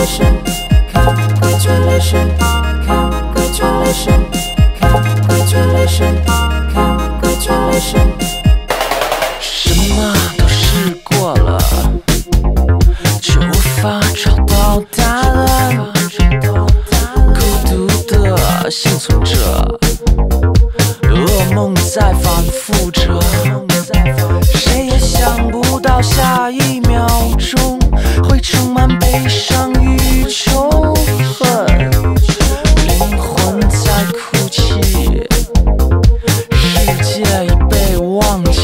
什么都试过了，却无法找到答案。孤独的幸存者，噩梦在反复着，谁也想不到下一秒钟会充满悲伤与仇恨。灵魂在哭泣，世界已被忘记。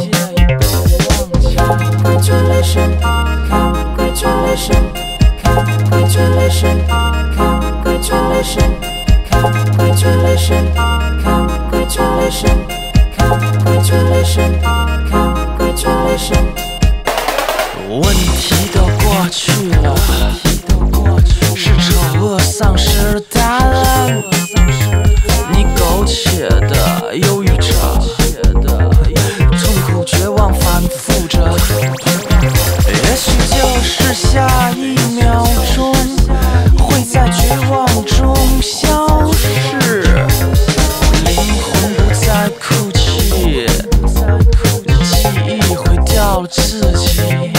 问题都过去了，是丑恶丧失答案。你苟且的忧郁着，痛苦绝望反复着，也许就是下一秒钟会在绝望中消失。灵魂不再哭泣，记忆毁掉了自己。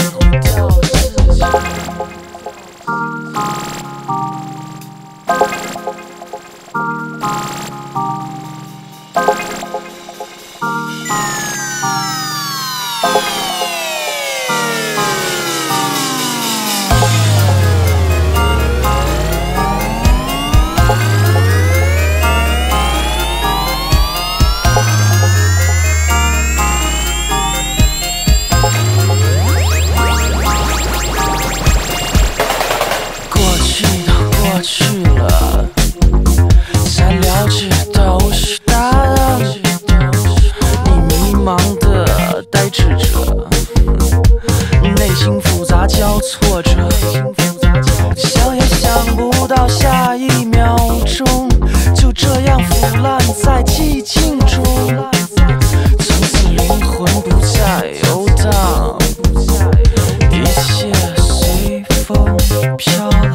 过去了，才了解到是答案。你迷茫的呆滞着，内心复杂交错着，想也想不到下一秒钟就这样腐烂在寂静中，从此灵魂不再游荡，一切随风飘荡。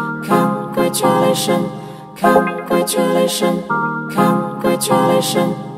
Congratulations.